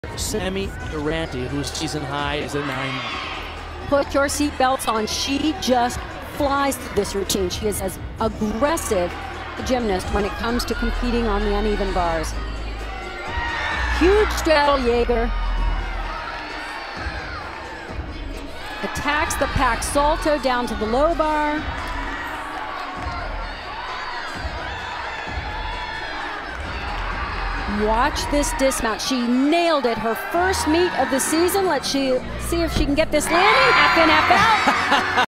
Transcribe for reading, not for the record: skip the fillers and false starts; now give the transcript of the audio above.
Sami Durante, whose season high is a 9. Put your seatbelts on. She just flies this routine. She is as aggressive a gymnast when it comes to competing on the uneven bars. Huge straddle Jaeger. Attacks the pack salto down to the low bar. Watch this dismount. She nailed it. Her first meet of the season. Let's see if she can get this landing. Half in, half out.